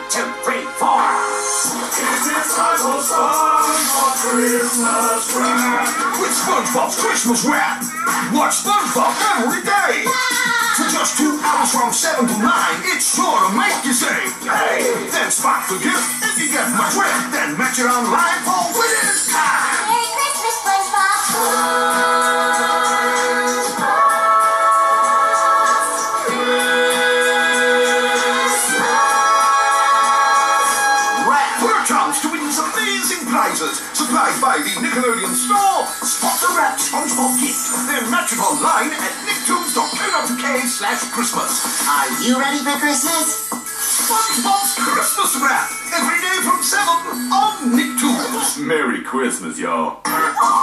2, 3, 4. It is time for SpongeBob Christmas Wrap. With SpongeBob's Christmas Wrap. Watch SpongeBob every day. For just 2 hours from 7 to 9, it's sure to make you say, hey! Then spot the gift. If you get much wet, then match it online for winning time. Merry Christmas, SpongeBob. Chance to win some amazing prizes supplied by the Nickelodeon store. Spot the Wrap SpongeBob gift. Then match it online at nicktoons.co.uk/Christmas. Are you ready for Christmas? SpongeBob's Christmas Wrap. Every day from 7 on Nicktoons. Merry Christmas, y'all.